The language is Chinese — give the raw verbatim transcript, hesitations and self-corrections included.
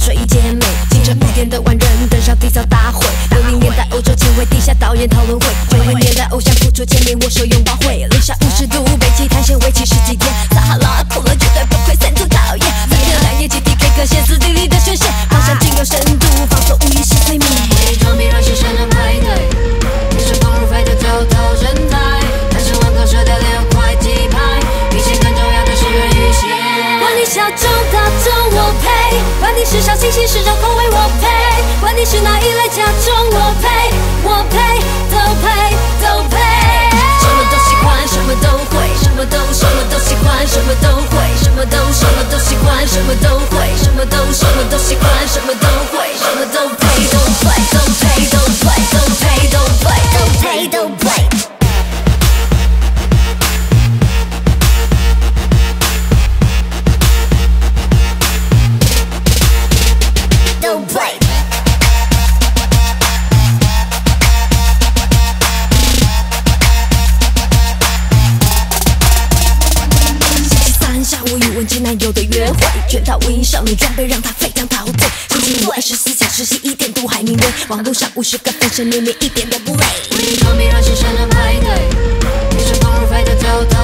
睡衣姐妹，清晨五点的万人登上缔造大会。六零年代欧洲前卫地下导演讨论会，九零年代偶像付出签名握手拥抱会，零下五十度北极探险为期十几天，撒哈拉酷了绝对不愧三度讨厌。三天两夜集体 K 歌歇斯底里的宣泄，方向尽有深度，放松无意识催眠。伪装迷让是山上派对，你是放入非的头头神态，但是碗口射掉六块鸡排，比钱更重要的是人与线。管你小众大众我配，管你是小清新市场口味我配，管你是哪一类甲种我配，我配都配都配。什么都喜欢，什么都会，什么都什么都喜欢，什么都会，什么都什么都喜欢，什么都会，什么都什么都喜欢，什么都会，什么都配都配都配都配都配都配都配都配。下午与文青男友的约会，全套无印少女装备让她非常陶醉。星期五二十四小时洗一点都海明威，网络上五十个分身，年年一点都不累。伪装迷让是山上派对，你是放入非的头头